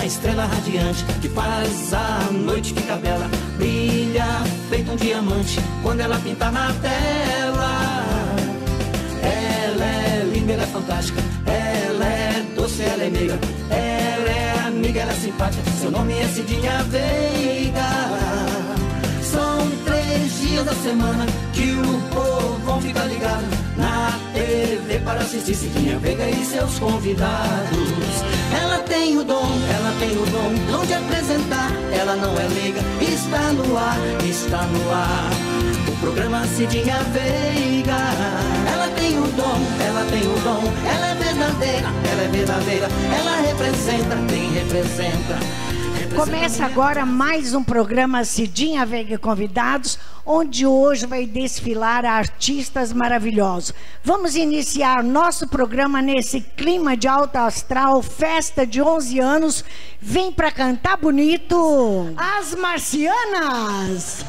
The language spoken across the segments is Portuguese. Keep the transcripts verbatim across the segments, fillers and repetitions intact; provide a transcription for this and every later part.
estrela radiante que faz a noite ficar bela. Brilha feito um diamante quando ela pinta na tela. Ela é linda, ela é fantástica, ela é doce, ela é meiga, ela é amiga, ela é simpática, seu nome é Cidinha Veiga. São três dias da semana que o povo vão ficar ligado na T V para assistir Cidinha Veiga e seus convidados. Ela tem o dom, ela tem o dom, dom de apresentar. Ela não é leiga, está no ar, está no ar o programa Cidinha Veiga. Ela tem o dom, ela tem o dom, ela é verdadeira, ela é verdadeira, ela representa, quem representa. Começa agora mais um programa Cidinha Veiga Convidados, onde hoje vai desfilar artistas maravilhosos. Vamos iniciar nosso programa nesse clima de alta astral, festa de onze anos. Vem pra cantar bonito, As Marcianas!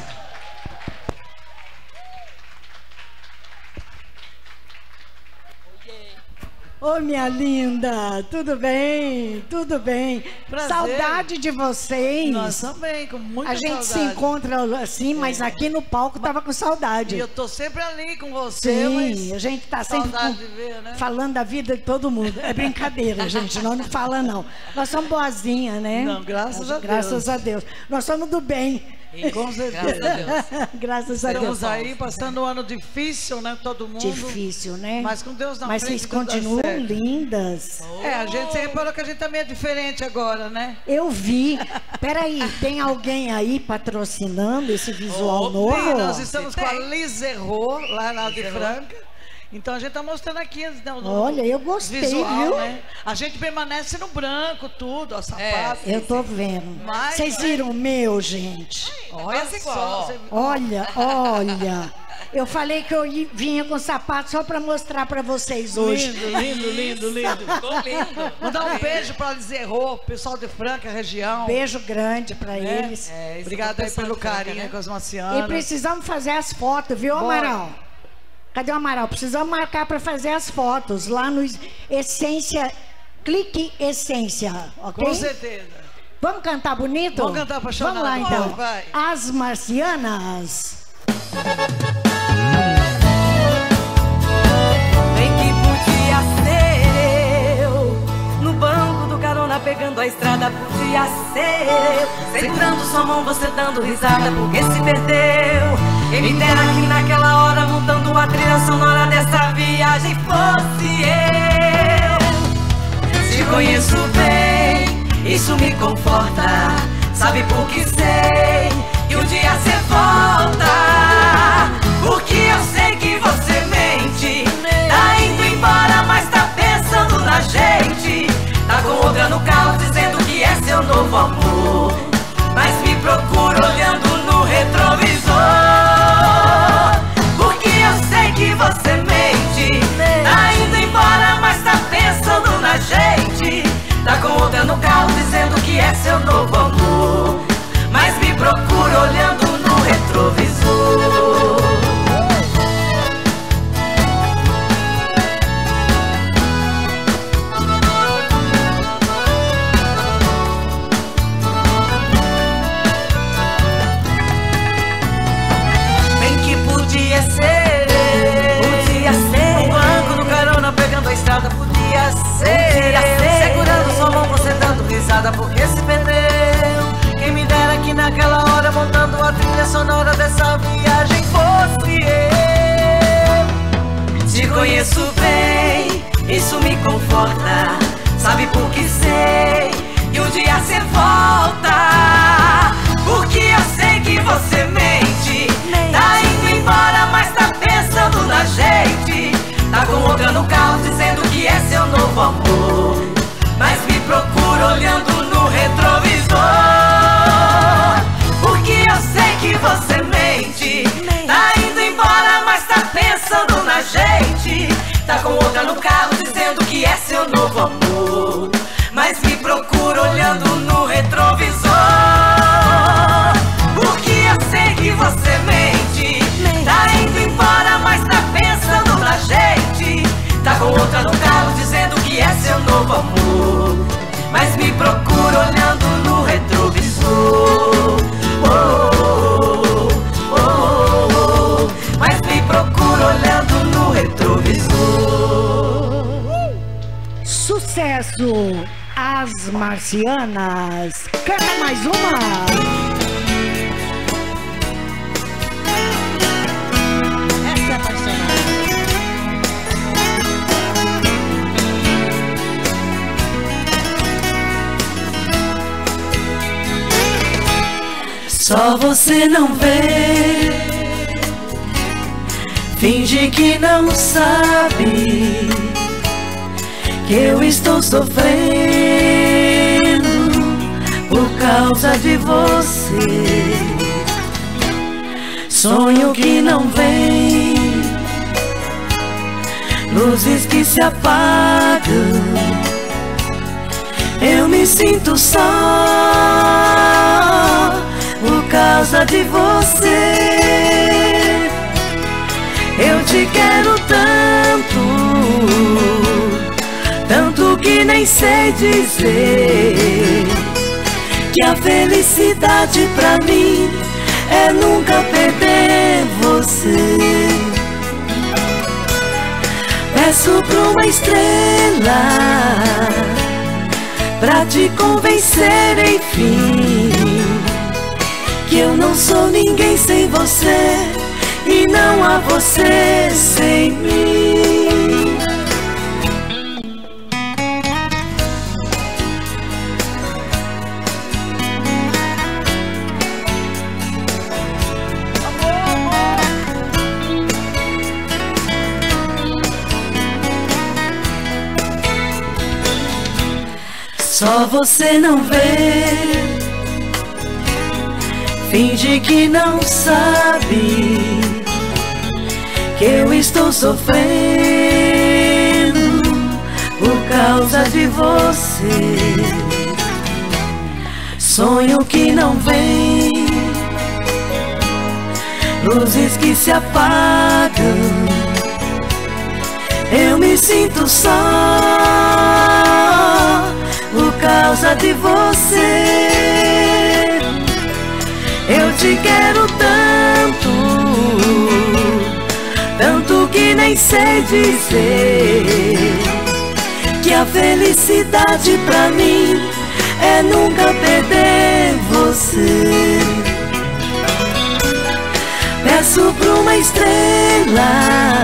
Ô, minha linda, tudo bem? Tudo bem? Prazer. Saudade de vocês. Nós também, com muita A gente saudade. se encontra assim, mas aqui no palco tava com saudade. E eu tô sempre ali com você, Sim, mas a gente tá sempre saudade com- de ver, né? falando da vida de todo mundo. É brincadeira, gente, nós não fala não. Nós somos boazinhas, né? Não, graças a Deus. Graças a Deus. Nós somos do bem. Com certeza. Graças a Deus. Estamos aí passando um ano difícil, né? Todo mundo. Difícil, né? Mas com Deus na Mas frente, vocês tudo dá continuam certo. lindas. É, a gente sempre falou que a gente também é diferente agora, né? Eu vi. Peraí, tem alguém aí patrocinando esse visual novo? Sim, nós estamos com a Liz Errô, lá na de Franca. Então a gente tá mostrando aqui, né, o Olha, eu gostei, visual, viu? né? A gente permanece no branco, tudo, ó, sapato. Eu tô vendo. Mas- Vocês viram o meu, gente? Olha só. você- Olha, olha. Eu falei que eu i- vinha com sapato só pra mostrar pra vocês hoje. Lindo, lindo, lindo, lindo. Ficou lindo. Mandar um beijo para Liz Errô, pessoal de Franca, região. Beijo grande pra né? eles. É, Obrigado aí pelo carinho com as E marcianas. precisamos fazer as fotos, viu, Bora. Amaral? Cadê o Amaral? Precisamos marcar para fazer as fotos lá no Essência, Clique Essência, ok? Com certeza. Vamos cantar bonito? Vamos cantar apaixonado. Vamos lá então. Bora, vai. As Marcianas. Bem que podia ser eu no banco do carona pegando a estrada. Podia ser eu segurando sua mão, você dando risada porque se perdeu. Quem me dera que naquela hora montando a trilha sonora dessa viagem fosse eu. Te conheço bem, isso me conforta. Sabe por que sei que um dia cê volta. Porque eu sei que você mente. Tá indo embora, mas tá pensando na gente. Tá com outra no carro dizendo que é seu novo amor. Mas me procura olhando no retrovisor. Porque eu sei que você mente. Tá indo embora, mas tá pensando na gente. Tá com outra no carro dizendo que é seu novo amor. Mas me procura olhando no retrovisor. Bem que podia ser eu. Podia ser no banco do carona pegando a estrada. Podia ser Podia ser segurando sua mão, você dando risada porque se perdeu. Quem me dera que naquela hora montando a trilha sonora dessa viagem fosse eu. Te conheço bem, isso me conforta. Sabe por que sei que um dia cê volta. Porque eu sei que você mente. Tá indo embora, mas tá pensando na gente. Tá com outra no carro dizendo que é seu novo amor. Mas me procura olhando no retrovisor. Porque eu sei que você mente. Tá indo embora, mas tá pensando na gente. Tá com outra no carro dizendo que é seu novo amor. Mas me procura olhando no retrovisor. Porque eu sei que você mente. Tá indo embora, mas tá pensando na gente. Tá com outra no carro dizendo que é seu novo amor. Mas me procura olhando sucesso, As Marcianas. Canta mais uma. Essa é apaixonada. Só você não vê, finge que não sabe que eu estou sofrendo por causa de você. Sonho que não vem, luzes que se apagam, eu me sinto só por causa de você. Eu te quero tanto, tanto que nem sei dizer que a felicidade pra mim é nunca perder você. Peço pra uma estrela pra te convencer, enfim, que eu não sou ninguém sem você e não há você sem mim. Só você não vê, finge que não sabe que eu estou sofrendo por causa de você. Sonho que não vem, luzes que se apagam, eu me sinto só por causa de você. Eu te quero tanto, tanto que nem sei dizer que a felicidade pra mim é nunca perder você. Peço pra uma estrela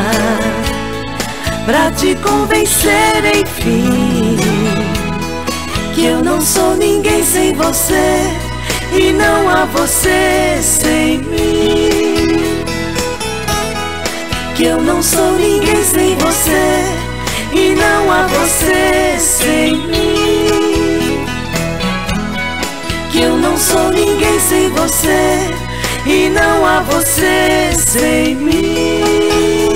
pra te convencer, enfim, que eu não sou ninguém sem você e não há você sem mim. Que eu não sou ninguém sem você e não há você sem mim. Que eu não sou ninguém sem você e não há você sem mim.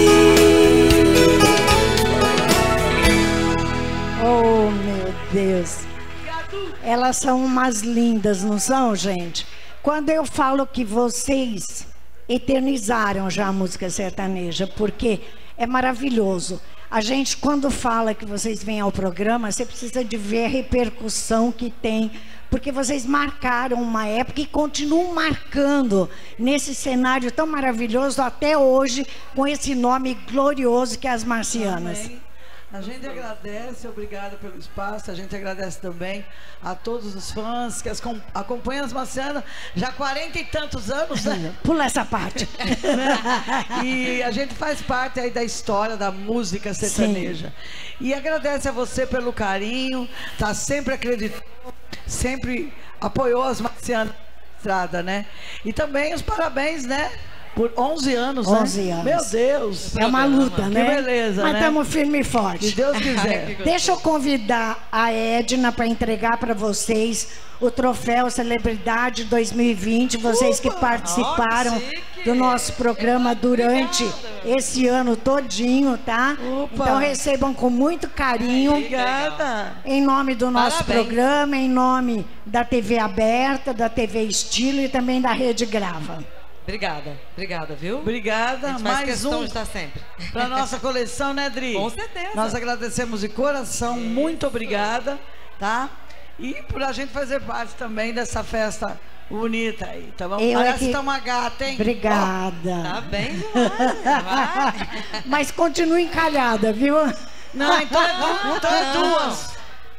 Oh, meu Deus. Elas são umas lindas, não são, gente? Quando eu falo que vocês eternizaram já a música sertaneja, porque é maravilhoso. A gente, quando fala que vocês vêm ao programa, você precisa de ver a repercussão que tem, porque vocês marcaram uma época e continuam marcando nesse cenário tão maravilhoso até hoje, com esse nome glorioso que é As Marcianas. Amém. A gente agradece, obrigada pelo espaço. A gente agradece também a todos os fãs que as, acompanham As Marcianas já há quarenta e tantos anos, né? Pula essa parte. E a gente faz parte aí da história da música sertaneja. Sim. E agradece a você pelo carinho, tá sempre acreditando, sempre apoiou As Marcianas na estrada, né? E também os parabéns, né? Por onze anos, onze né? anos. Meu Deus. É uma luta, né? Que beleza, Mas né? estamos firme e forte. Se Deus quiser. Deixa eu convidar a Edna para entregar para vocês o troféu Celebridade dois mil e vinte. Vocês que participaram do nosso programa durante esse ano todinho, tá? Opa. Então recebam com muito carinho. Obrigada. Em nome do nosso Parabéns. programa, em nome da T V Aberta, da T V Estilo e também da Rede Grava. Obrigada, obrigada, viu? Obrigada. A gente faz Mais questão um de estar sempre. para nossa coleção, né, Dri? Com certeza. Nós agradecemos de coração, muito obrigada, tá? E por a gente fazer parte também dessa festa bonita aí, tá bom? Eu Parece é que... que tá uma gata, hein? Obrigada. Tá bem demais. Vai. Mas continua encalhada, viu? Não, então é, du então é duas.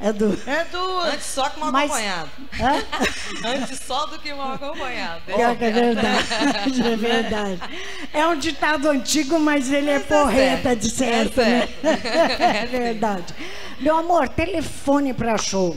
É duas. É duas. Antes só que mal Mas- acompanhado. Hã? Antes só do que mal acompanhado. Pior que é verdade. É verdade. É um ditado antigo, mas ele é Mas é porreta certo. de certo, É né? certo. É verdade. Meu amor, telefone para show.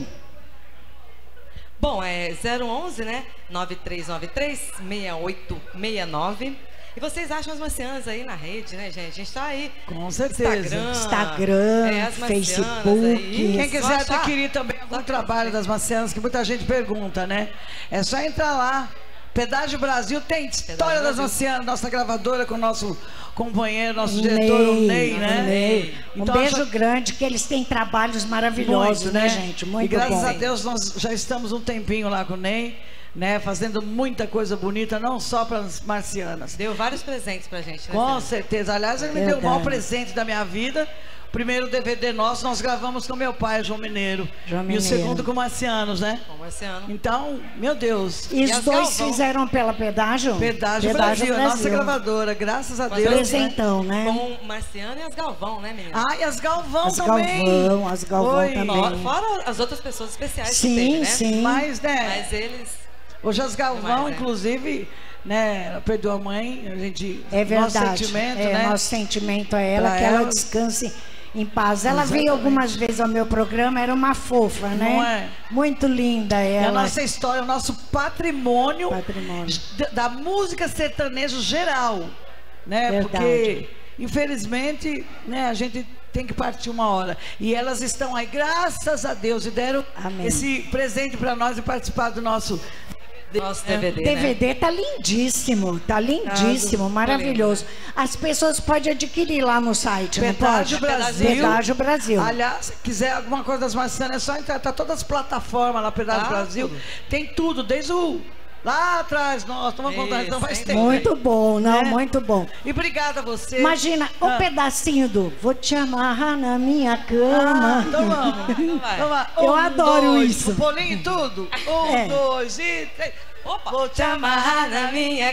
Bom, é zero onze, né? nove três nove três, seis oito seis nove. E vocês acham as marcianas aí na rede, né, gente? A gente tá aí. Com certeza. Instagram, Instagram, é, as marcianas Facebook. aí. Quem Só quiser achar. adquirir também algum trabalho das marcianas, que muita gente pergunta, né? É só entrar lá. Pedágio Brasil tem história das Brasil. marcianas, nossa gravadora com o nosso companheiro, nosso diretor, o Ney, né? Ney. Um Então, beijo só- grande, que eles têm trabalhos maravilhosos, Muito, né, gente? Muito E graças bom. a Deus nós já estamos um tempinho lá com o Ney, né? Fazendo muita coisa bonita, não só para as marcianas. Deu vários presentes pra gente, né? Com Fernanda? certeza. Aliás, ele me deu o maior Verdade. presente da minha vida. O primeiro D V D nosso nós gravamos com meu pai, João Mineiro. João E o Mineiro. segundo com Marcianos, né? Com o Marciano. Então, meu Deus. E os E as dois Galvão? fizeram pela Pedágio? Pedágio, Brasil, a nossa gravadora, graças a Mas Deus. Presentão, né? Com o Marciano e as Galvão, né, menina? Ah, e as Galvão As também. Galvão, as Galvão Oi. também. Fora, fora as outras pessoas especiais que Sim, teve, né? sim. Mas, né? Mas eles... Hoje as Galvão, Demais, né? inclusive, né? Ela perdeu a mãe, a gente. É verdade. Nosso sentimento, é, né? Nosso sentimento a ela, Pra que ela ela. descanse em paz. Ela Exatamente. veio algumas vezes ao meu programa, era uma fofa, né? Não é? Muito linda É a ela. nossa história, o nosso patrimônio, Patrimônio. da- da música sertaneja geral, né? Verdade. Porque, infelizmente, né, a gente tem que partir uma hora. E elas estão aí, graças a Deus, e deram Amém. esse presente para nós e participar do nosso. Nosso D V D, D V né? D tá lindíssimo, tá lindíssimo, Ah, maravilhoso. As pessoas podem adquirir lá no site, Pedágio não pode? Brasil. Pedágio Brasil. Aliás, se quiser alguma coisa das marcianas, é só entrar. Tá todas as plataformas lá, Pedágio Tá, Brasil. tudo. Tem tudo, desde o. Lá atrás, nós estamos contando, então faz Isso, tempo. Muito bom, não, É. muito bom. E obrigada a você. Imagina, um Ah. pedacinho do Vou te amarrar na minha Ah, cama. então vamos. Então vai. Vamos lá. Eu Um, adoro dois, isso. O bolinho e tudo. Um, É. dois e três. Opa! Vou te amarrar na minha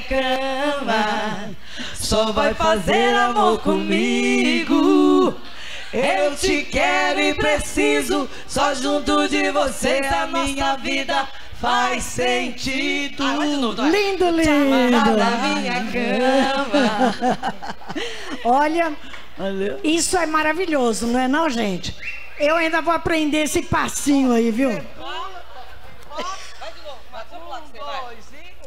cama. Só vai fazer amor comigo. Eu te quero e preciso. Só junto de você a minha vida faz sentido. Ah, vai de novo, vai. Lindo, Amarrar lindo. na minha cama. Olha, Valeu. isso é maravilhoso, não é não, gente? Eu ainda vou aprender esse passinho aí, viu? Vai de novo. Vai, vamos lá que você vai.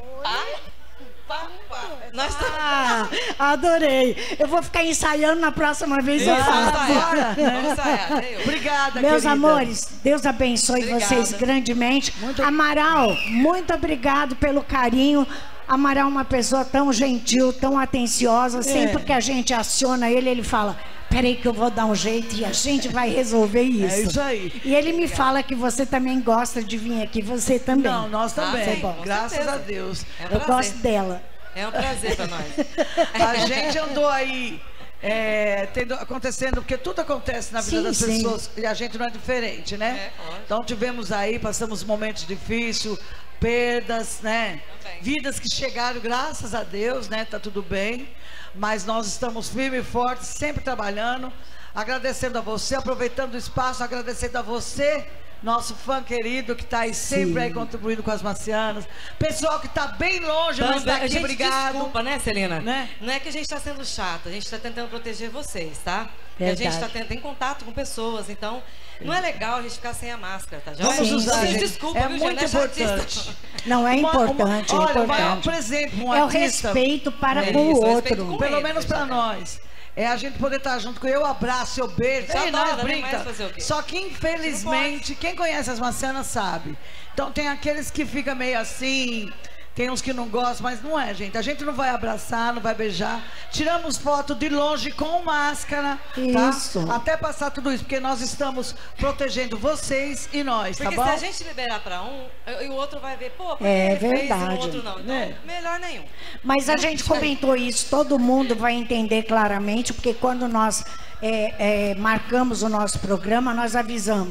Nós estamos... Ah, adorei. Eu vou ficar ensaiando, na próxima vez eu Vamos faço. ensaiar. Vamos ensaiar. Eu. Obrigada, Meus querida. amores, Deus abençoe Obrigada. vocês grandemente. Muito- Amaral, muito obrigado pelo carinho. Amaral é uma pessoa tão gentil, tão atenciosa. Sempre que a gente aciona ele, ele fala: peraí que eu vou dar um jeito e a gente vai resolver isso. É isso aí. E ele me fala que você também gosta de vir aqui, você também. Não, nós também. Ah, sim, com Graças certeza. a Deus. É um Eu prazer. gosto dela. É um prazer pra nós. A gente andou aí é, tendo, acontecendo, porque tudo acontece na vida Sim, das sim. pessoas e a gente não é diferente, né? É, lógico. Então tivemos aí, passamos momentos difíceis, perdas, né? Também. Vidas que chegaram, graças a Deus, né? Tá tudo bem, mas nós estamos firmes e fortes, sempre trabalhando, agradecendo a você, aproveitando o espaço, agradecendo a você, nosso fã querido que está aí sempre Sim. aí contribuindo com as marcianas, pessoal que está bem longe, mas está Também, aqui, gente, obrigado. desculpa, né, Celina? Né? Não é que a gente está sendo chato, a gente está tentando proteger vocês, tá? Porque a Verdade. gente tá tendo, tem contato com pessoas, então não é legal a gente ficar sem a máscara, tá? Já Vamos Sim, usar, sim. gente. Desculpa, é viu, muito gente? Não é chatice. importante. Não, é Uma- importante, uma- é olha, o maior, importante. por exemplo, um É o artista, respeito para É com isso, o o respeito outro. com- pelo ele, menos para exatamente. nós, é a gente poder estar junto com eu, abraço, eu beijo, Já Ei, adora, nós né? brinca. Mas fazer o quê? Só que infelizmente, quem conhece as marcianas sabe. Então tem aqueles que ficam meio assim, tem uns que não gostam, mas não é, gente. A gente não vai abraçar, não vai beijar. Tiramos foto de longe com máscara, Isso. tá? Até passar tudo isso, porque nós estamos protegendo vocês e nós, Porque tá bom? se a gente liberar pra um, e o outro vai ver, pô, por que É ele fez e verdade. o outro não? Então, É. melhor nenhum. Mas a gente comentou isso, todo mundo vai entender claramente, porque quando nós é, é, marcamos o nosso programa, nós avisamos.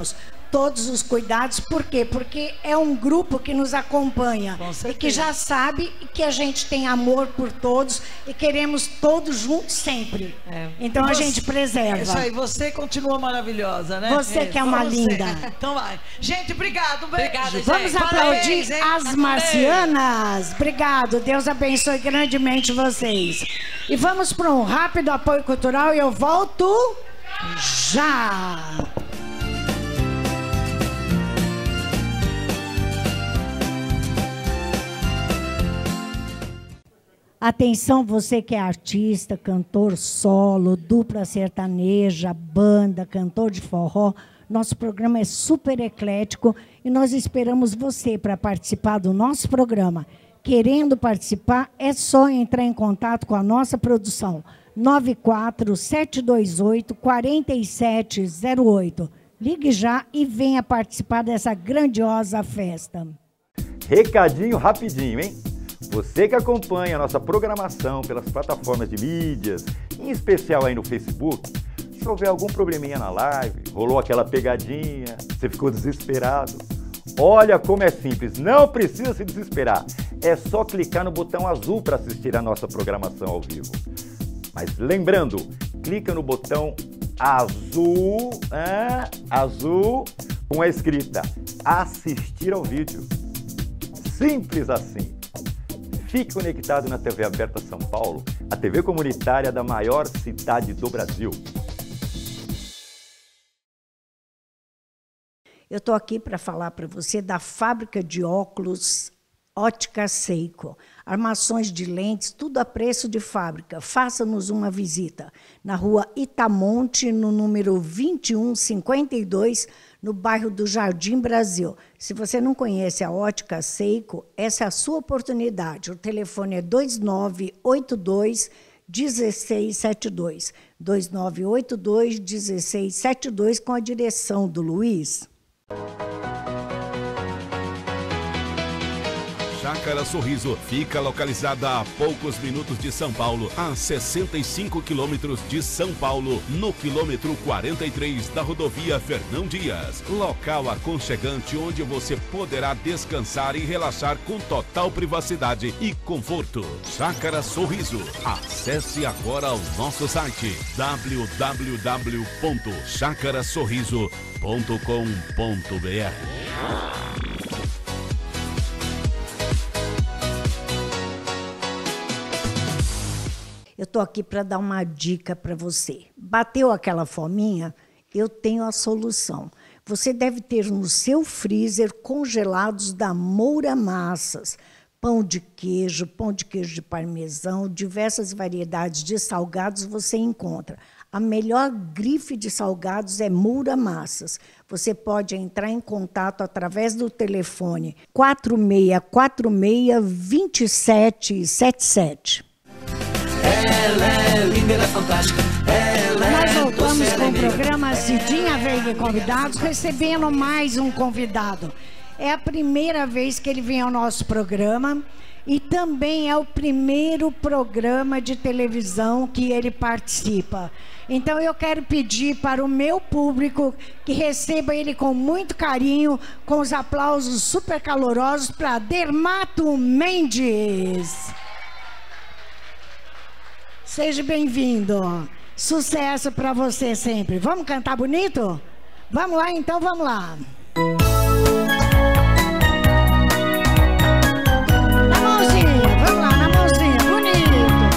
todos os cuidados. Por quê? Porque é um grupo que nos acompanha e que já sabe que a gente tem amor por todos e queremos todos juntos sempre. É. Então a gente preserva. Isso aí, você continua maravilhosa, né? Você é. que é uma Vamos linda. Ser. Então vai. Gente, obrigado, um beijo. Obrigada, Vamos gente. aplaudir Parabéns, as marcianas. Obrigado, Deus abençoe grandemente vocês. E vamos para um rápido apoio cultural e eu volto já. Atenção, você que é artista, cantor solo, dupla sertaneja, banda, cantor de forró. Nosso programa é super eclético e nós esperamos você para participar do nosso programa. Querendo participar, é só entrar em contato com a nossa produção. nove quatro sete dois oito, quatro sete zero oito. Ligue já e venha participar dessa grandiosa festa. Recadinho rapidinho, hein? Você que acompanha a nossa programação pelas plataformas de mídias, em especial aí no Facebook, se houver algum probleminha na live, rolou aquela pegadinha, você ficou desesperado, olha como é simples, não precisa se desesperar. É só clicar no botão azul para assistir a nossa programação ao vivo. Mas lembrando, clica no botão azul, ah, azul, com a escrita assistir ao vídeo. Simples assim. Fique conectado na T V Aberta São Paulo, a T V comunitária da maior cidade do Brasil. Eu estou aqui para falar para você da fábrica de óculos Ótica Seiko. Armações de lentes, tudo a preço de fábrica. Faça-nos uma visita na rua Itamonte, no número vinte e um cinquenta e dois, no bairro do Jardim Brasil. Se você não conhece a Ótica Seiko, essa é a sua oportunidade. O telefone é dois nove oito dois, um seis sete dois. dois nove oito dois, um seis sete dois, com a direção do Luiz. Chácara Sorriso fica localizada a poucos minutos de São Paulo, a sessenta e cinco quilômetros de São Paulo, no quilômetro quarenta e três da rodovia Fernão Dias. Local aconchegante onde você poderá descansar e relaxar com total privacidade e conforto. Chácara Sorriso. Acesse agora o nosso site w w w ponto chácara sorriso ponto com ponto b r. Eu estou aqui para dar uma dica para você. Bateu aquela fominha? Eu tenho a solução. Você deve ter no seu freezer congelados da Moura Massas. Pão de queijo, pão de queijo de parmesão, diversas variedades de salgados você encontra. A melhor grife de salgados é Moura Massas. Você pode entrar em contato através do telefone quatro seis quatro seis, dois sete sete sete. Ela é linda, ela é fantástica. Ela Nós é voltamos doce, com ela é o meiga. programa Cidinha Veiga e Convidados, recebendo mais um convidado. É a primeira vez que ele vem ao nosso programa e também é o primeiro programa de televisão que ele participa. Então eu quero pedir para o meu público que receba ele com muito carinho, com os aplausos super calorosos para Dermato Mendes. Seja bem-vindo. Sucesso para você sempre. Vamos cantar bonito? Vamos lá, então, vamos lá. Na mãozinha, vamos lá, na mãozinha, bonito.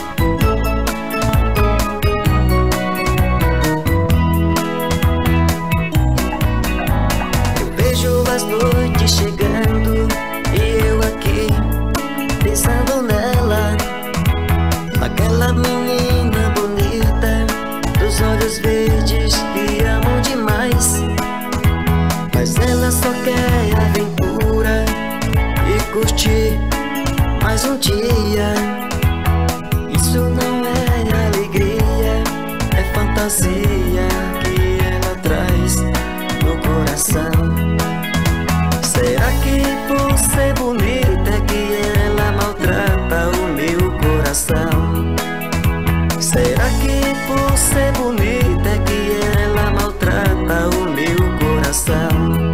Eu vejo as noites chegando e eu aqui pensando nela. Aquela menina bonita, dos olhos verdes que amam demais. Mas ela só quer aventura e curtir mais um dia. Isso não é alegria, é fantasia que ela traz no coração. Será que por ser bonita é que ela maltrata o meu coração? Será que por ser bonita é que ela maltrata o meu coração?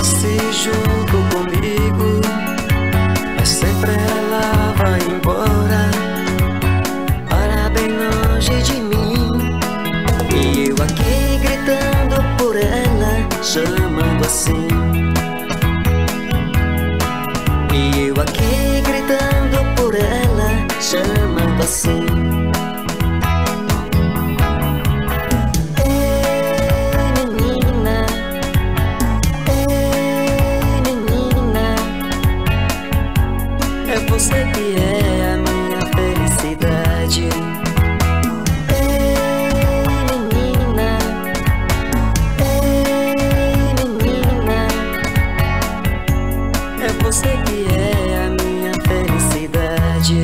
morasse junto comigo, mas sempre ela vai embora, para bem longe de mim. E eu aqui gritando por ela, chamando assim. E eu aqui gritando por ela, chamando assim. Ei, menina, ei, menina, é você que é a minha felicidade. Você que é a minha felicidade.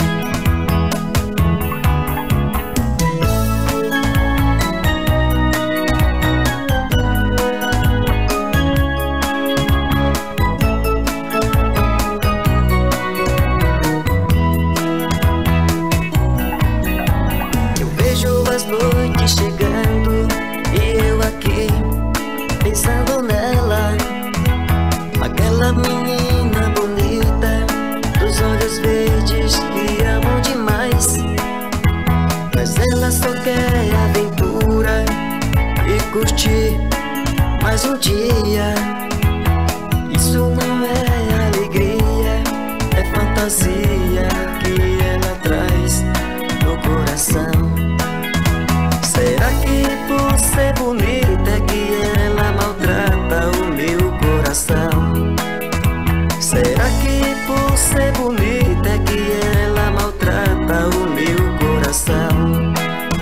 Eu vejo as noites chegando e eu aqui pensando nela, aquela menina bonita, dos olhos verdes que amam demais. Mas ela só quer aventura e curtir mais um dia. Isso não é alegria, é fantasia que ela traz no coração. Será que por ser bonita é que ela maltrata o meu coração? Será que por ser bonita é que ela maltrata o meu coração?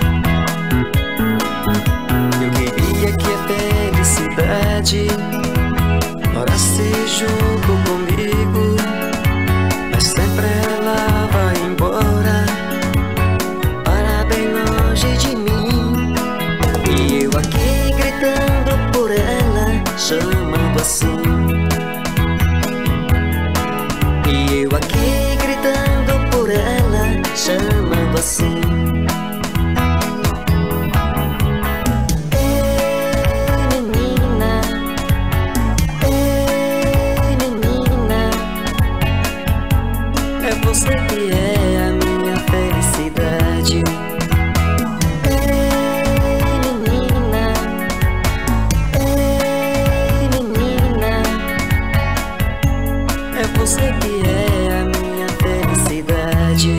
Eu queria que a felicidade morasse junto comigo, mas sempre ela vai embora, para bem longe de mim. E eu aqui gritando por ela, chamando assim. E eu aqui gritando por ela, chamando assim. Ei, menina, ei, menina, é você que é a minha felicidade. Ei, menina, ei, menina, é você que é a minha felicidade.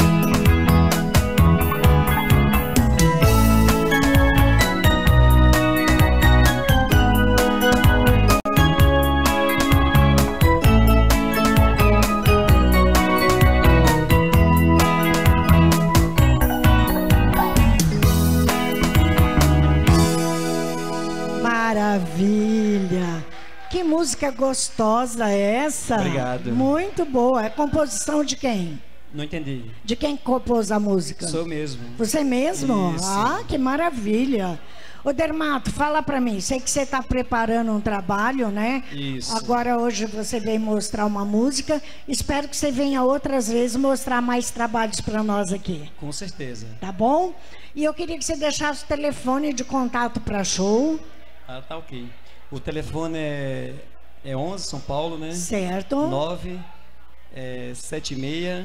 Maravilha! Que música gostosa é essa? Obrigado. Muito boa. É composição de quem? Não entendi. De quem compôs a música? Sou mesmo. Você mesmo? Isso. Ah, que maravilha. Ô Dermato, fala pra mim. Sei que você está preparando um trabalho, né? Isso. Agora hoje você veio mostrar uma música. Espero que você venha outras vezes mostrar mais trabalhos para nós aqui. Com certeza. Tá bom? E eu queria que você deixasse o telefone de contato para show. Ah, tá ok. O telefone é, é onze, São Paulo, né? Certo. nove sete seis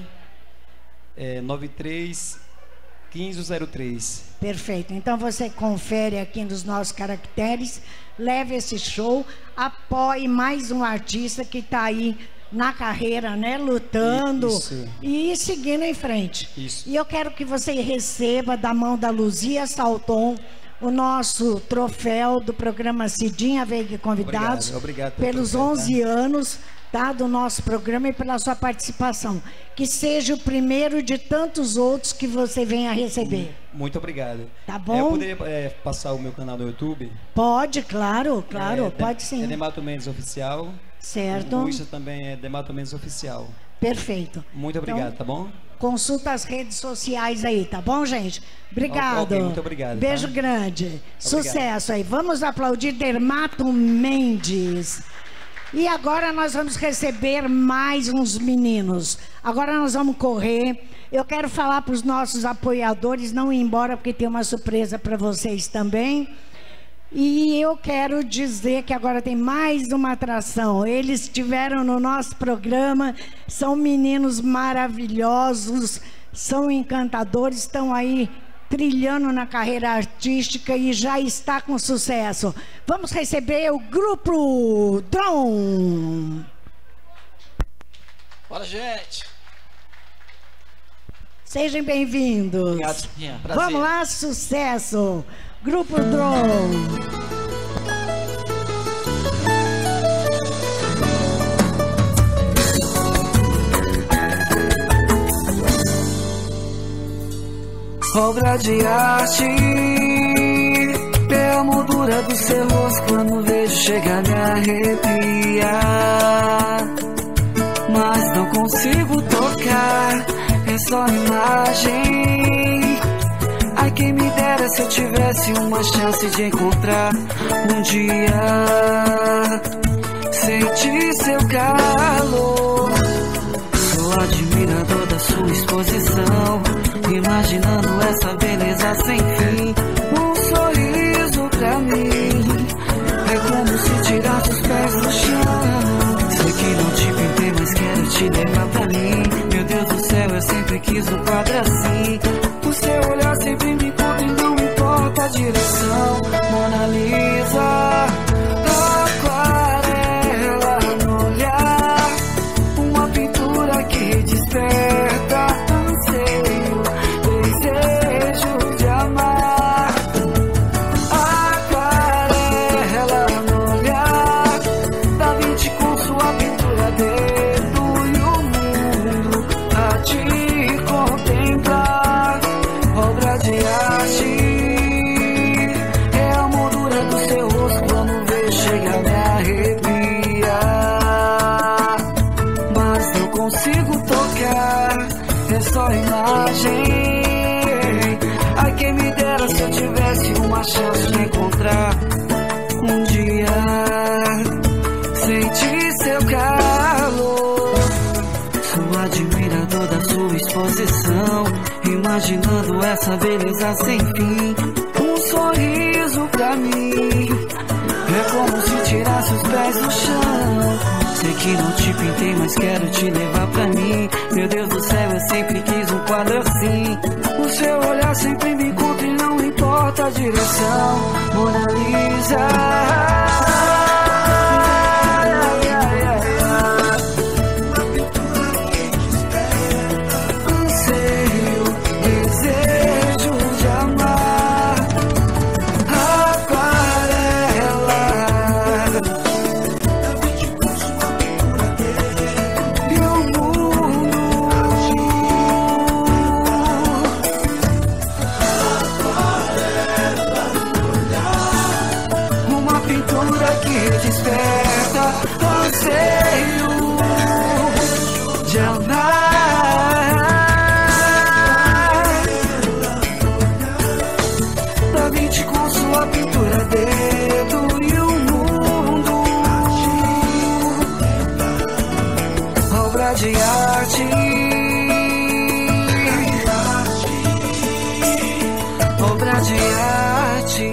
nove três um cinco zero três. Perfeito. Então você confere aqui nos nossos caracteres, leve esse show, apoie mais um artista que está aí na carreira, né? Lutando. Isso. E seguindo em frente. Isso. E eu quero que você receba da mão da Luzia Salton o nosso troféu do programa Cidinha Veiga Convidados. Obrigado, obrigado pelo pelos troféu, onze tá? anos tá, do nosso programa e pela sua participação. Que seja o primeiro de tantos outros que você venha receber. Muito obrigado. Tá bom? É, eu poderia é, passar o meu canal no YouTube? Pode, claro, claro, É, pode De- sim. É Demato Mendes Oficial. Certo. O Insta também é Demato Mendes Oficial. Perfeito. Muito obrigado, Então, tá bom? Consulta as redes sociais aí, tá bom, gente? Obrigado. Ok, muito obrigado, Beijo tá? grande. Sucesso aí. Vamos aplaudir Dermato Mendes. E agora nós vamos receber mais uns meninos. Agora nós vamos correr. Eu quero falar para os nossos apoiadores não ir embora, porque tem uma surpresa para vocês também. E eu quero dizer que agora tem mais uma atração. Eles estiveram no nosso programa, são meninos maravilhosos, são encantadores, estão aí trilhando na carreira artística e já está com sucesso. Vamos receber o Grupo Drom. Bora, gente. Sejam bem-vindos. Obrigado, Cidinha. Prazer. Vamos lá, sucesso. Grupo Drom. Obra de arte, é a moldura do seu rosto. Quando vejo chegar me arrepiar, mas não consigo tocar, é só imagem. Ai, quem me dera se eu tivesse uma chance de encontrar um dia, sentir seu calor. Sou admirador da sua exposição, imaginando essa beleza sem fim. Um sorriso pra mim é como se tirasse os pés do chão. Sei que não te pintei, mas quero te levar pra mim. Meu Deus do céu, eu sempre quis um quadro assim. O seu olhar sempre me conta e não importa a direção. Mona Lisa, aquarela no olhar, uma pintura que desperta anseio, desejo de amar. Aquarela no olhar, Da Vinci com sua pintura dedo e o mundo a te contemplar. Obra de arte, é a moldura do seu rosto. Quando vejo chegar me arrepiar, mas não consigo tocar, é só imagem. Ai, quem me dera se eu tivesse uma chance de encontrar um dia, sentir seu calor. Sou admirador da sua exposição, imaginando essa beleza sem fim. Um sorriso pra mim é como se tirasse os pés do chão. Sei que não te pintei, mas quero te levar pra mim. Meu Deus do céu, eu sempre quis um quadro assim. O seu olhar sempre me encontra e não importa a direção. Mona Lisa, anseio, desejo de amar. Aquarela e o mundo, uma pintura que desperta anseio de amar. Da Vinci com sua pintura dedo e o mundo, obra de arte, obra de arte.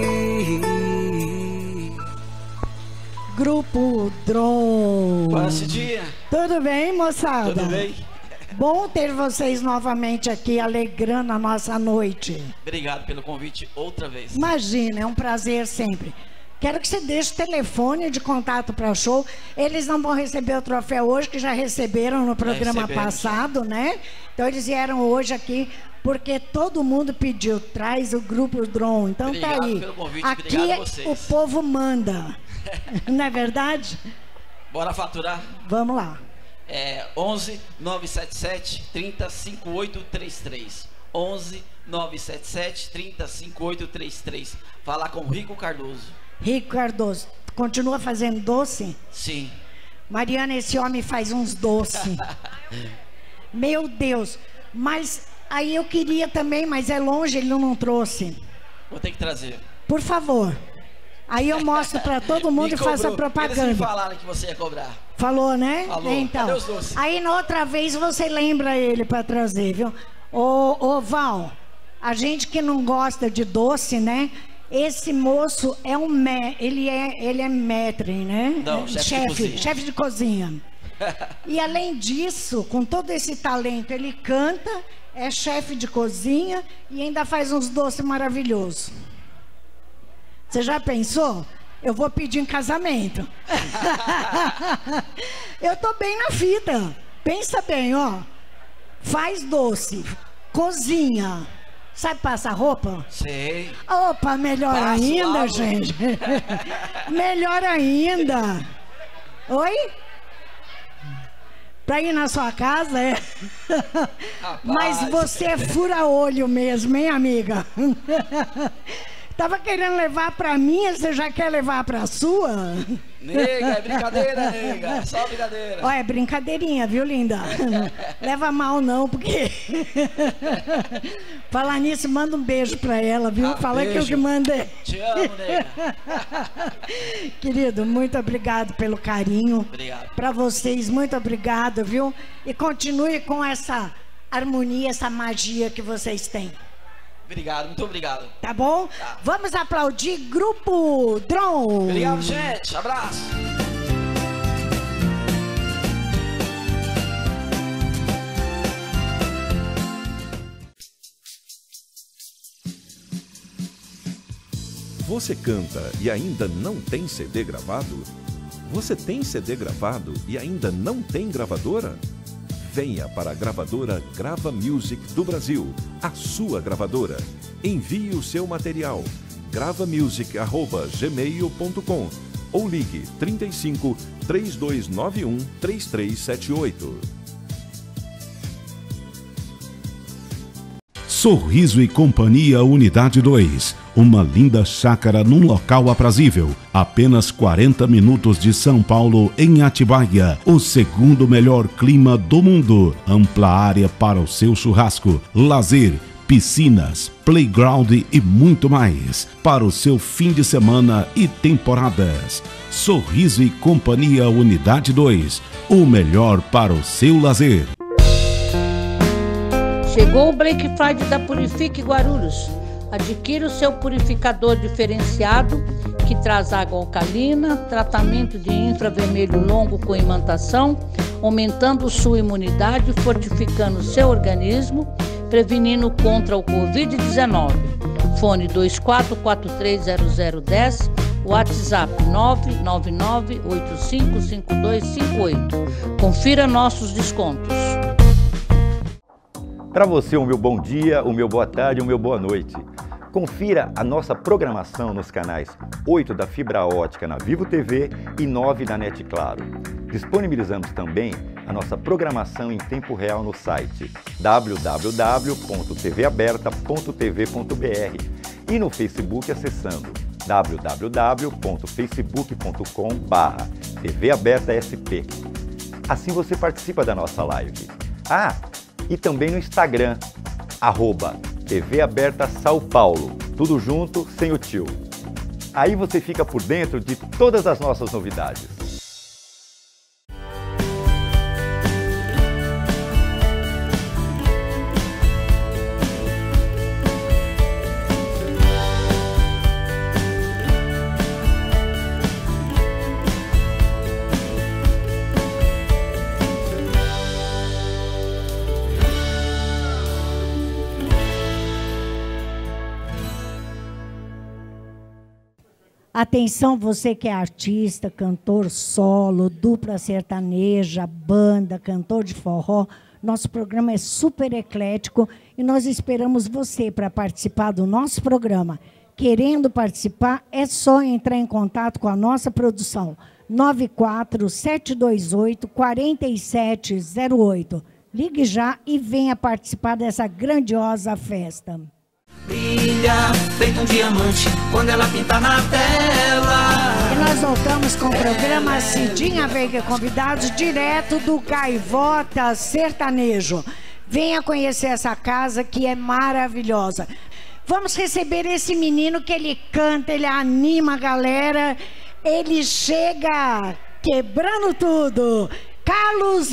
Grupo Drom. Bora, Cidinha. Tudo bem, moçada? Tudo bem? Bom ter vocês novamente aqui, alegrando a nossa noite. Obrigado pelo convite outra vez. Imagina, é um prazer sempre. Quero que você deixe o telefone de contato para show. Eles não vão receber o troféu hoje, que já receberam no programa passado, né? Então eles vieram hoje aqui porque todo mundo pediu, traz o Grupo Drom. Então Obrigado tá aí. pelo convite, aqui obrigado a vocês. o povo manda. Não é verdade? Bora faturar? Vamos lá. É onze nove sete sete, trinta, cinquenta e oito, trinta e três. onze nove sete sete, trinta, cinquenta e oito, trinta e três. Falar com o Rico Cardoso. Rico Cardoso, continua fazendo doce? Sim. Mariana, esse homem faz uns doces. Meu Deus. Mas aí eu queria também, mas é longe, ele não trouxe. Vou ter que trazer. Por favor. Aí eu mostro para todo mundo Me e faço a cobrou. propaganda. Eles me falaram que você ia cobrar. Falou, né? Falou. Então. Cadê os doces? Aí na outra vez você lembra ele para trazer, viu? Ô, ô Val, a gente que não gosta de doce, né? Esse moço é um me, ele é ele é maître, né? Não, chefe de chefe, cozinha. chefe de cozinha. E além disso, com todo esse talento, ele canta, é chefe de cozinha e ainda faz uns doces maravilhosos. Você já pensou? Eu vou pedir em casamento. Eu tô bem na fita. Pensa bem, ó. Faz doce, cozinha. Sabe passar roupa? Sei. Opa, melhor Passo ainda, logo. gente. Melhor ainda. Oi? Pra ir na sua casa, é? Mas você é fura-olho mesmo, hein, amiga? Tava querendo levar pra mim, você já quer levar pra sua? Nega, é brincadeira, nega. É só brincadeira. Olha, é brincadeirinha, viu, linda? Leva mal não, porque... Falar nisso, manda um beijo pra ela, viu? Ah, Fala beijo. que eu que mandei. Te amo, nega. Querido, muito obrigado pelo carinho. Obrigado. Pra vocês, muito obrigado, viu? E continue com essa harmonia, essa magia que vocês têm. Obrigado, muito obrigado. Tá bom? Tá. Vamos aplaudir Grupo Dron. Obrigado, gente. Abraço. Você canta e ainda não tem C D gravado? Você tem C D gravado e ainda não tem gravadora? Venha para a gravadora Grava Music do Brasil, a sua gravadora. Envie o seu material, gravamusic arroba gmail ponto com ou ligue trinta e cinco, três dois nove um, três três sete oito. Sorriso e Companhia Unidade dois. Uma linda chácara num local aprazível. Apenas quarenta minutos de São Paulo, em Atibaia. O segundo melhor clima do mundo. Ampla área para o seu churrasco, lazer, piscinas, playground e muito mais. Para o seu fim de semana e temporadas. Sorriso e Companhia Unidade dois. O melhor para o seu lazer. Chegou o Black Friday da Purifique Guarulhos. Adquira o seu purificador diferenciado que traz água alcalina, tratamento de infravermelho longo com imantação, aumentando sua imunidade, fortificando seu organismo, prevenindo contra o covid dezenove. Fone dois quatro quatro três zero zero um zero, WhatsApp nove nove nove oito cinco cinco dois cinco oito. Confira nossos descontos. Para você, o meu bom dia, o meu boa tarde, o meu boa noite. Confira a nossa programação nos canais oito da Fibra Ótica na Vivo T V e nove da Net Claro. Disponibilizamos também a nossa programação em tempo real no site w w w ponto t v aberta ponto t v ponto b r e no Facebook acessando w w w ponto facebook ponto com barra t v aberta s p. Assim você participa da nossa live. Ah, e também no Instagram, arroba T V Aberta São Paulo, tudo junto, sem o tio. Aí você fica por dentro de todas as nossas novidades. Atenção, você que é artista, cantor solo, dupla sertaneja, banda, cantor de forró. Nosso programa é super eclético e nós esperamos você para participar do nosso programa. Querendo participar, é só entrar em contato com a nossa produção. nove quatro sete dois oito, quatro sete zero oito. Ligue já e venha participar dessa grandiosa festa. Brilha feito um diamante quando ela pinta na tela. E nós voltamos com o programa Cidinha Veiga Convidados, direto do Gaivota Sertanejo. Venha conhecer essa casa que é maravilhosa. Vamos receber esse menino que ele canta, ele anima a galera, ele chega quebrando tudo. Carlos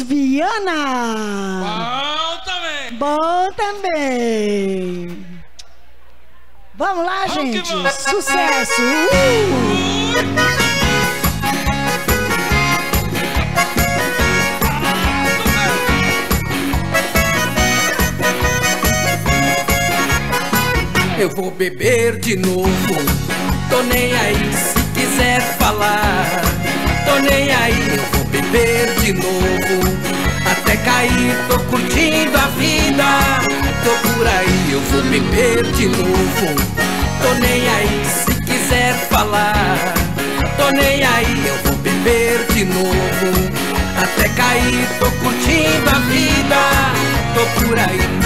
Viana. Bom também. Bom também. Vamos lá, gente. Sucesso. Uh! Eu vou beber de novo, tô nem aí se quiser falar. Tô nem aí, eu vou beber de novo, até cair, tô curtindo a vida. Tô por aí, eu vou beber de novo, tô nem aí se quiser falar. Tô nem aí, eu vou beber de novo, até cair, tô curtindo a vida. Tô por aí.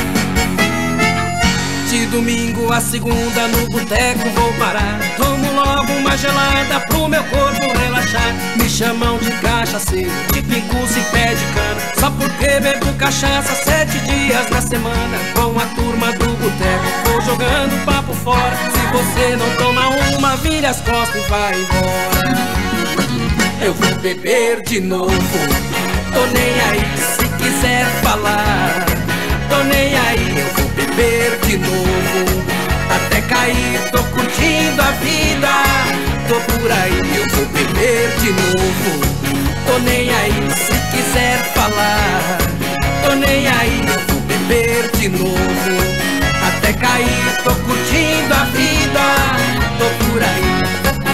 De domingo a segunda no boteco vou parar. Tomo logo uma gelada pro meu corpo relaxar. Me chamam de cachaceiro, de pinguço e pé de cana, só porque bebo cachaça sete dias na semana. Com a turma do boteco vou jogando papo fora. Se você não toma uma, vira as costas e vai embora. Eu vou beber de novo, tô nem aí se quiser falar. Tô nem aí, eu vou beber de novo, até cair, tô curtindo a vida. Tô por aí, eu vou beber de novo, tô nem aí se quiser falar. Tô nem aí, eu vou beber de novo, até cair, tô curtindo a vida. Tô por aí.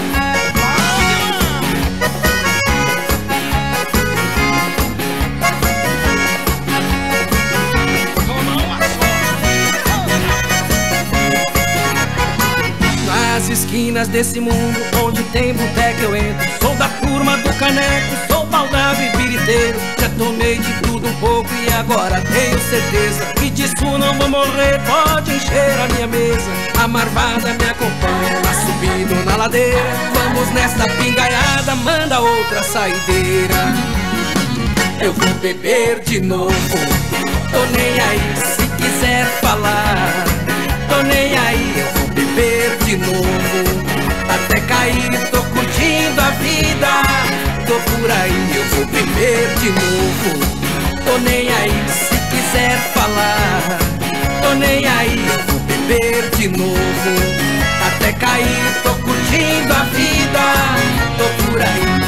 Nas esquinas desse mundo onde tem boteca eu entro. Sou da turma do caneco, sou baldável e biriteiro. Já tomei de tudo um pouco e agora tenho certeza que disso não vou morrer, pode encher a minha mesa. A marvada me acompanha, na subida ou na ladeira. Vamos nessa pingaiada, manda outra saideira. Eu vou beber de novo, tô nem aí se quiser falar. Tô nem aí, eu vou beber de novo, até cair, tô curtindo a vida. Tô por aí, eu vou beber de novo, tô nem aí se quiser falar. Tô nem aí, eu vou beber de novo, até cair, tô curtindo a vida. Tô por aí.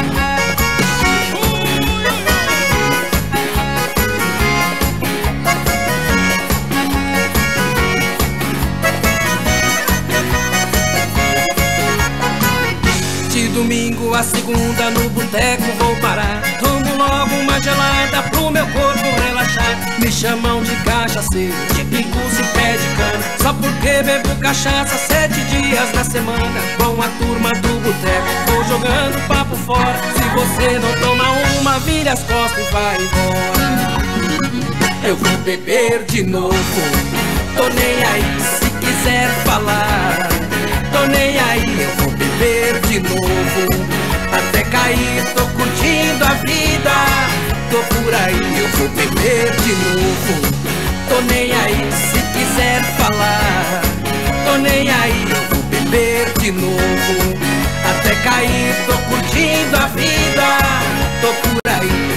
Domingo a segunda no boteco vou parar. Tomo logo uma gelada pro meu corpo relaxar. Me chamam de cachaceiro, de pinguço e pé de cana, só porque bebo cachaça sete dias na semana. Com a turma do boteco vou jogando papo fora. Se você não toma uma, vira as costas e vai embora. Eu vou beber de novo, tô nem aí se quiser falar. Tô nem aí, eu vou beber de novo, até cair, tô curtindo a vida. Tô por aí, eu vou beber de novo, tô nem aí se quiser falar. Tô nem aí, eu vou beber de novo, até cair, tô curtindo a vida. Tô por aí,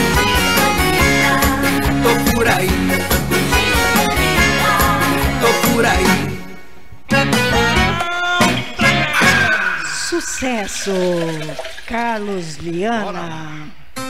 tô por aí, tô por aí. Sucesso, Carlos Viana.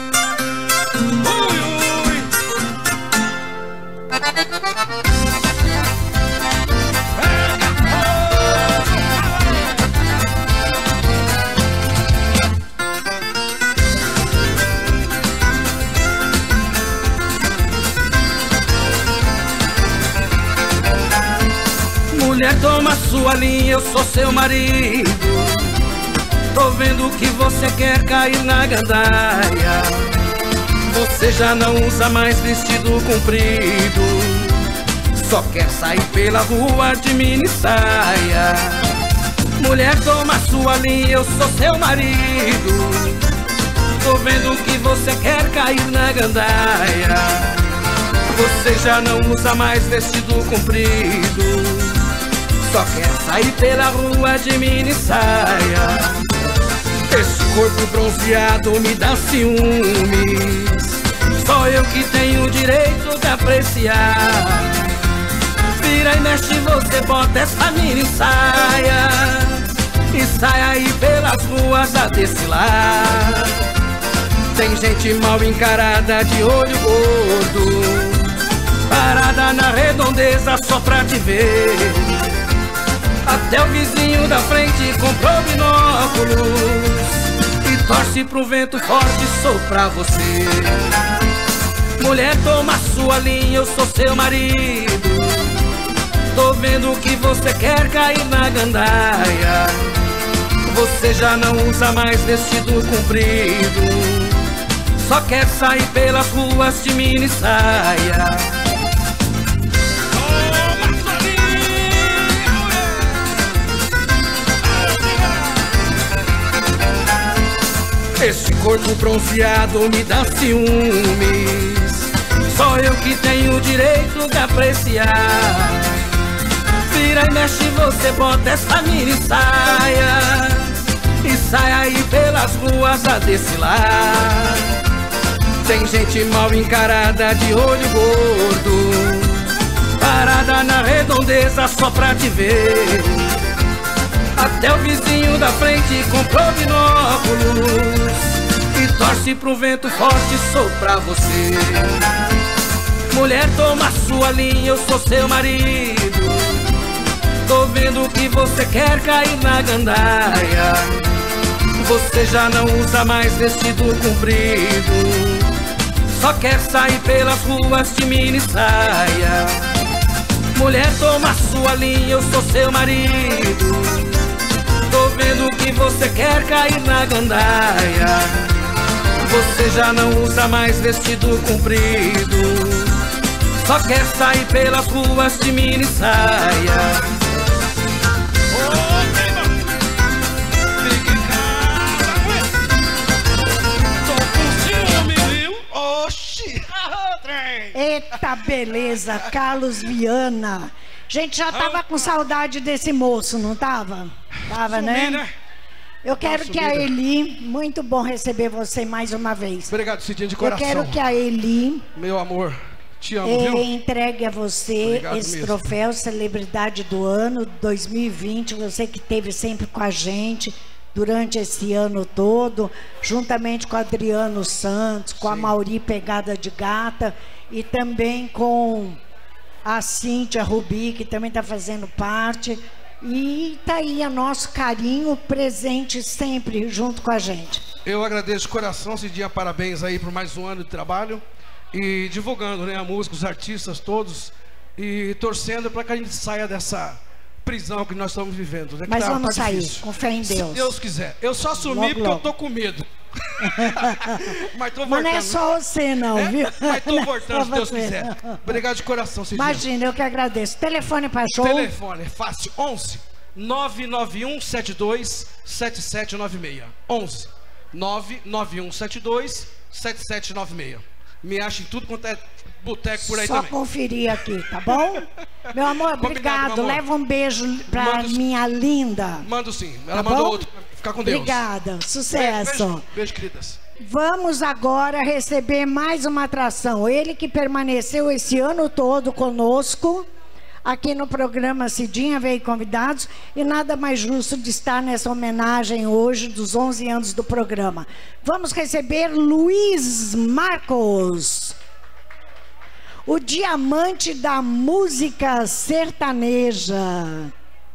Mulher, toma sua linha, eu sou seu marido. Tô vendo que você quer cair na gandaia. Você já não usa mais vestido comprido, só quer sair pela rua de mini saia. Mulher, toma sua linha, eu sou seu marido. Tô vendo que você quer cair na gandaia. Você já não usa mais vestido comprido, só quer sair pela rua de mini saia. Esse corpo bronzeado me dá ciúmes, só eu que tenho o direito de apreciar. Vira e mexe, você bota essa mini saia e sai aí pelas ruas a desfilar. Tem gente mal encarada de olho gordo, parada na redondeza só pra te ver. Até o vizinho da frente comprou binóculos e torce pro vento forte soprar você. Mulher, toma sua linha, eu sou seu marido. Tô vendo que você quer cair na gandaia. Você já não usa mais vestido comprido, só quer sair pelas ruas de mini saia. Esse corpo bronzeado me dá ciúmes, só eu que tenho o direito de apreciar. Vira e mexe, você bota essa mini saia e sai aí pelas ruas a desfilar. Tem gente mal encarada de olho gordo, parada na redondeza só pra te ver. Até o vizinho da frente comprou binóculos e torce pro vento forte soprar você. Mulher, toma sua linha, eu sou seu marido. Tô vendo que você quer cair na gandaia. Você já não usa mais vestido comprido, só quer sair pelas ruas de mini saia. Mulher, toma sua linha, eu sou seu marido. Tô vendo que você quer cair na gandaia. Você já não usa mais vestido comprido, só quer sair pelas ruas de mini saia. Eita beleza, Carlos Viana. Gente, já tava com saudade desse moço, não tava? Tava, Sumi, né? né? Eu quero que a Eli, muito bom receber você mais uma vez. Obrigado, Cidinha, de coração. Eu quero que a Eli, meu amor, te amo, eh, viu? entregue a você Obrigado esse mesmo. troféu Celebridade do Ano dois mil e vinte. Você que esteve sempre com a gente durante esse ano todo, juntamente com o Adriano Santos, com Sim. a Mauri Pegada de Gata e também com a Cíntia Rubi, que também está fazendo parte. E tá aí o nosso carinho presente sempre junto com a gente. Eu agradeço de coração, Cidinha, parabéns aí por mais um ano de trabalho e divulgando, né, a música, os artistas todos e torcendo para que a gente saia dessa prisão que nós estamos vivendo, né? Mas tá, vamos tá sair, difícil. com fé em Deus. Se Deus quiser. Eu só assumi logo, porque logo. eu tô com medo. Mas tô voltando. Mas não é só você não, é? viu? Mas tô voltando, se Deus você. quiser. Obrigado de coração, Cidinha. Imagina, eu que agradeço. Telefone para show. Telefone, é fácil. onze nove nove um sete dois sete sete nove seis. onze nove nove um sete dois sete sete nove seis. Me acha em tudo quanto é boteco por aí Só também. Só conferir aqui, tá bom? Meu amor, obrigado. Meu amor. Leva um beijo pra Mando minha linda. Mando sim. Ela tá mandou bom? outro. Ficar com Deus. Obrigada. Sucesso. Beijo, beijo, queridas. Vamos agora receber mais uma atração. Ele que permaneceu esse ano todo conosco, aqui no programa Cidinha Veio Convidados, e nada mais justo de estar nessa homenagem hoje dos onze anos do programa. Vamos receber Luiz Marcos, o diamante da música sertaneja.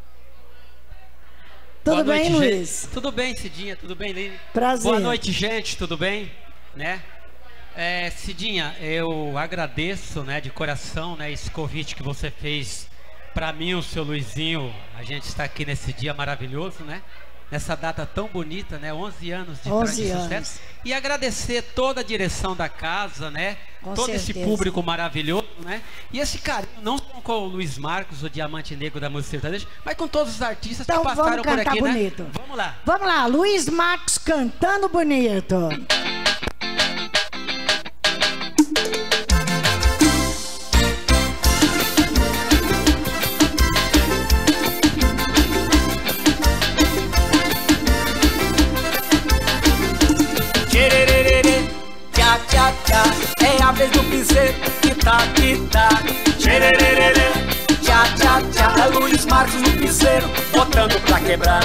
Tudo Boa bem, noite, Luiz? Gente. Tudo bem, Cidinha, tudo bem, Lili? Prazer. Boa noite, gente, tudo bem? Né? É, Cidinha, eu agradeço, né, de coração, né, esse convite que você fez para mim, o seu Luizinho. A gente está aqui nesse dia maravilhoso, né? Nessa data tão bonita, né? onze anos de onze sucesso. anos. E agradecer toda a direção da casa, né? Com todo certeza. esse público maravilhoso, né? E esse carinho, não só com o Luiz Marcos, o diamante negro da música sertaneja, mas com todos os artistas então, que passaram por aqui, bonito. né? Vamos lá. Vamos lá, Luiz Marcos cantando bonito. Tchá, tchá, tchá, é a vez do piseiro que tá, que tá. Tchá, tchá, tchá, tchá. É Luiz Marcos no piseiro, botando pra quebrar.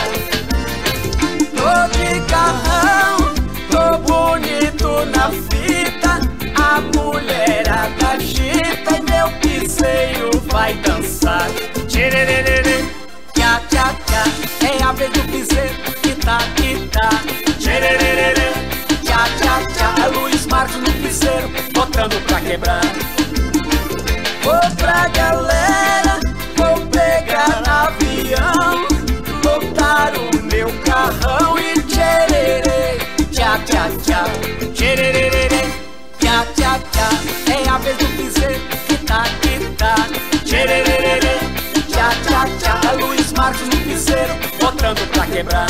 Tô de carrão, tô bonito na fita, a mulherada agita e meu piseiro vai dançar. Tcherererê, tchá, tchá, tchá. É a vez do piseiro, que tá, que tá. Tcherererê, tchá, tchá, tchá. É Luiz Marcos no piseiro, botando pra quebrar. Vou pra galera, vou pegar avião, lotar o meu carrão e tchererê, tchá, tchá, tchá. Tchererê, tchá, tchá, tchá. É a vez do piseiro, que tá, que tá. Tchererê, tchá, tchá, tchá. É Luiz Marcos no piseiro, botando pra quebrar.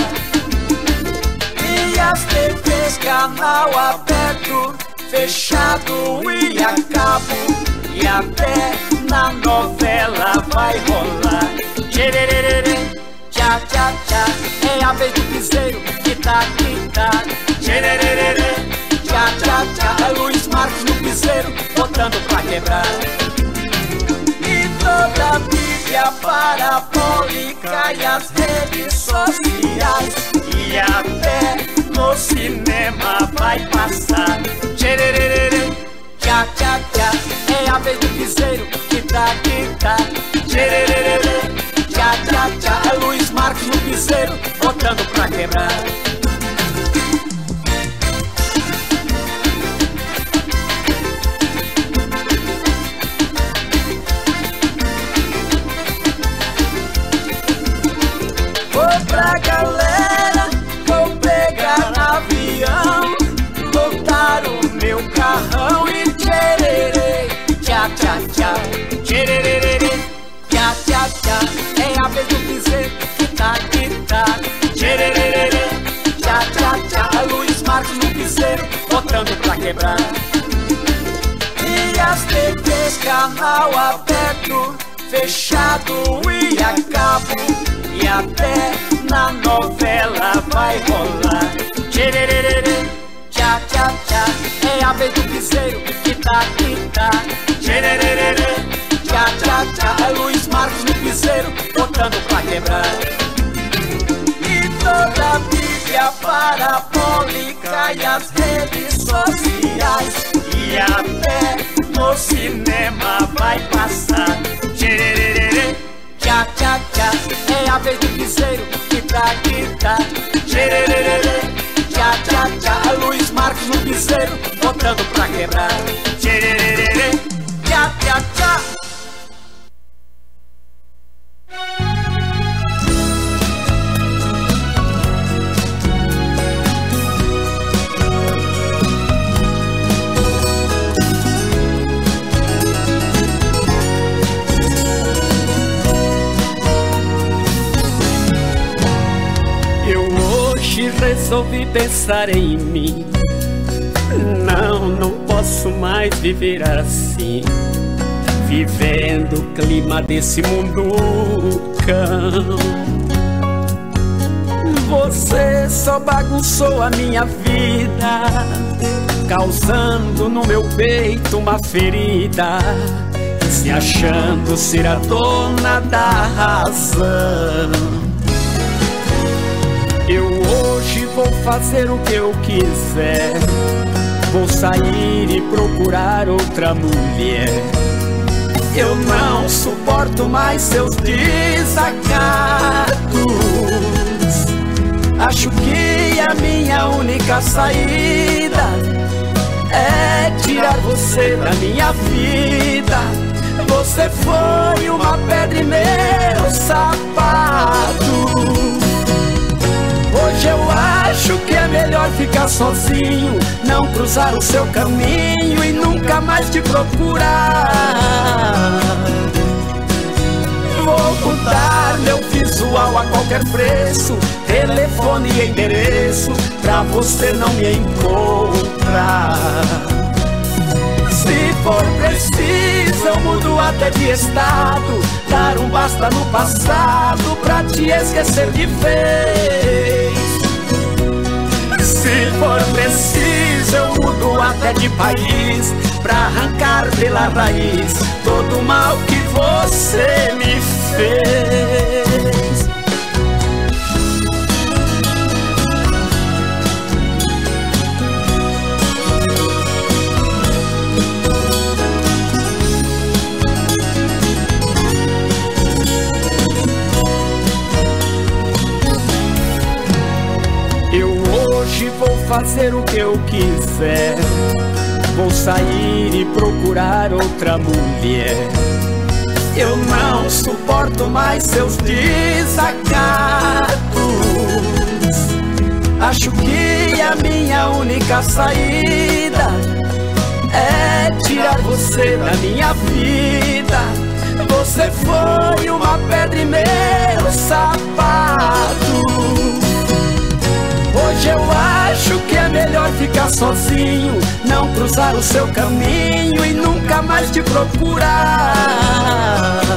E as T Vs, canal aberto, fechado e a cabo, e até na novela vai rolar. Tchererê, tchá, tchá, tchá. É a vez do piseiro, que tá, que tá. Tchererê, tchá, tchá, tchá. É Luiz Marcos no piseiro, botando pra quebrar. E toda a mídia parabólica e as redes sociais, e até no cinema vai passar. Tchererê, tchá, tchá, tchá. É a vez do piseiro, que tá, que tá. Tchererê, tchá, tchá, tchá. É Luiz Marcos no piseiro, botando pra quebrar. Vou pra galera, vou pegar avião, lotar o meu carrão e tchererê, tchá, tchá, tchá. Tchererê, tchá, tchá, tchá. É a vez do piseiro, que tá, que tá. Tchererê, tchá, tchá, tchá. É Luiz Marcos no piseiro, botando pra quebrar. E as T Vs, canal aberto, fechado e a cabo, e até na novela vai rolar. Tchererê, tchá, tchá, tchá. É a vez do piseiro, que tá, que tá. Tchererê, tchá, tchá, tchá. É Luiz Marcos no piseiro, botando pra quebrar. E toda a mídia parabólica e as redes sociais, e até no cinema vai passar. Tchererê, tchá, tchá, tchá. É a vez do piseiro, que tá, que tá. Tchererê, tchá, tchá, tchá. É Luiz Marcos no piseiro, botando pra quebrar. Tchererê, tchá, tchá, tchá. Resolvi pensar em mim. Não, não posso mais viver assim, vivendo o clima desse mundo cão. Você só bagunçou a minha vida, causando no meu peito uma ferida, se achando ser a dona da razão. Eu hoje vou fazer o que eu quiser, vou sair e procurar outra mulher. Eu não suporto mais seus desacatos. Acho que a minha única saída é tirar você da minha vida. Você foi uma pedra em meu sapato. Hoje eu acho que é melhor ficar sozinho, não cruzar o seu caminho e nunca mais te procurar. Vou mudar meu visual a qualquer preço, telefone e endereço, pra você não me encontrar. Se for preciso eu mudo até de estado, dar um basta no passado pra te esquecer de vez. Se for preciso eu mudo até de país, pra arrancar pela raiz todo o mal que você me fez. Eu hoje vou fazer o que eu quiser, vou sair e procurar outra mulher. Eu não suporto mais seus desacatos. Acho que a minha única saída é tirar você da minha vida. Você foi uma pedra em meu sapato. Hoje eu acho que é melhor ficar sozinho, não cruzar o seu caminho e nunca mais te procurar.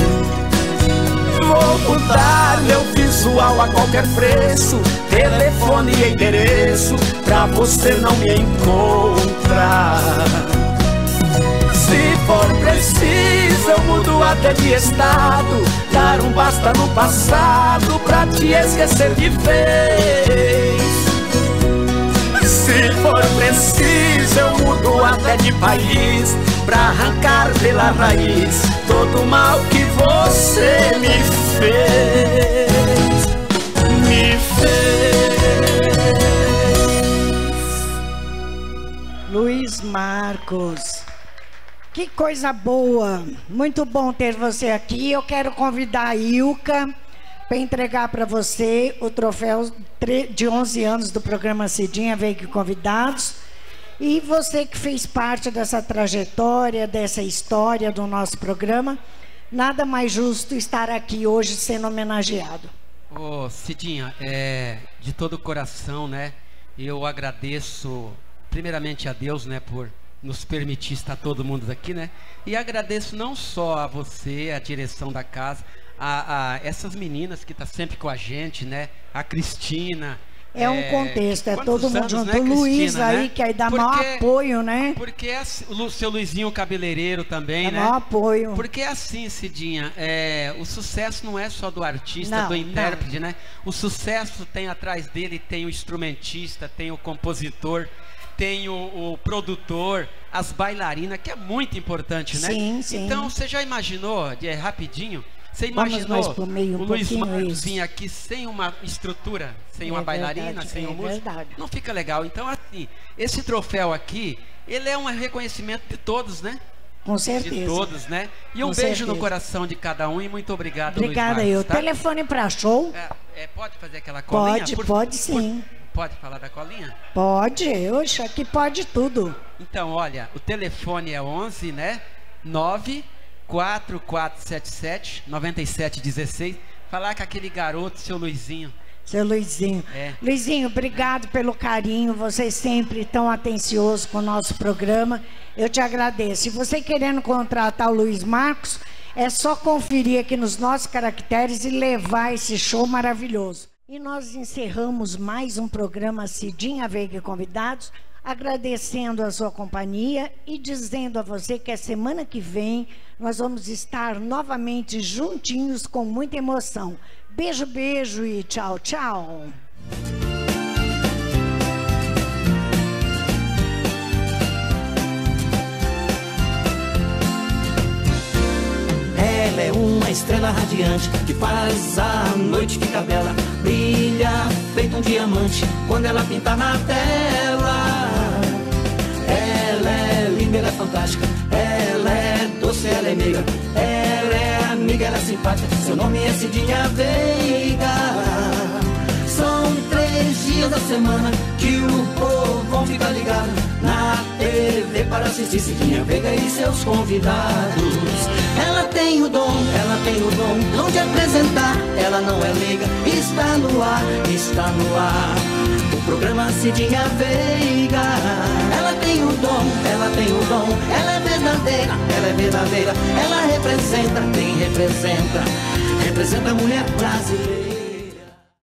Vou mudar meu visual a qualquer preço, telefone e endereço, pra você não me encontrar. Se for preciso eu mudo até de estado, dar um basta no passado pra te esquecer de vez. Se for preciso eu mudo até de país, pra arrancar pela raiz todo o mal que você me fez. Me fez. Luiz Marcos, que coisa boa, muito bom ter você aqui. Eu quero convidar a Ilka para entregar para você o troféu de onze anos do programa Cidinha Veio aqui Convidados. E você que fez parte dessa trajetória, dessa história do nosso programa, nada mais justo estar aqui hoje sendo homenageado. Ô, Cidinha, é, de todo o coração, né, eu agradeço primeiramente a Deus, né, por nos permitir estar todo mundo aqui, né? E agradeço não só a você, a direção da casa, a, a essas meninas que estão tá sempre com a gente, né? A Cristina. É um contexto, é todo mundo anos, junto. Né, o Luiz Cristina, aí, né? que aí dá porque, maior apoio, né? Porque é, o seu Luizinho cabeleireiro também, dá né? maior apoio. Porque é assim, Cidinha, é, o sucesso não é só do artista, não, do intérprete, não. né? O sucesso tem atrás dele, tem o instrumentista, tem o compositor, tem o, o produtor, as bailarinas, que é muito importante, né? Sim, sim. Então, você já imaginou, é, rapidinho, você Vamos imaginou mais pro meio, um o Luiz Marcos isso. vir aqui sem uma estrutura, sem é uma bailarina, verdade, sem é um músico? verdade. Não fica legal. Então, assim, esse troféu aqui, ele é um reconhecimento de todos, né? Com certeza. De todos, né? E um Com beijo certeza. no coração de cada um e muito obrigado, Obrigada Luiz aí. O Marcos, tá? telefone para show? É, é, pode fazer aquela colinha? Pode, Por- pode por- sim. Pode falar da colinha? Pode, oxe, aqui pode tudo. Então, olha, o telefone é onze, né? nove quatro quatro sete sete nove sete um seis. Falar com aquele garoto, seu Luizinho. Seu Luizinho. É. Luizinho, obrigado pelo carinho. Você sempre tão atencioso com o nosso programa. Eu te agradeço. Se você querendo contratar o Luiz Marcos, é só conferir aqui nos nossos caracteres e levar esse show maravilhoso. E nós encerramos mais um programa Cidinha Veiga e Convidados, agradecendo a sua companhia e dizendo a você que a semana que vem nós vamos estar novamente juntinhos com muita emoção. Beijo, beijo e tchau, tchau. Ela é uma estrela radiante que faz a noite ficar bela. Brilha feito um diamante quando ela pinta na tela. Ela é linda, ela é fantástica. Ela é doce, ela é meiga. Ela é amiga, ela é simpática. Seu nome é Cidinha Veiga. São três dias da semana que o povo vão ficar ligado na T V para assistir Cidinha Veiga e seus convidados. Ela tem o dom, ela tem o dom, dom de apresentar. Ela não é leiga, está no ar, está no ar. O programa Cidinha Veiga. Ela tem o dom, ela tem o dom, ela é verdadeira, ela é verdadeira. Ela representa, quem representa, representa a mulher brasileira.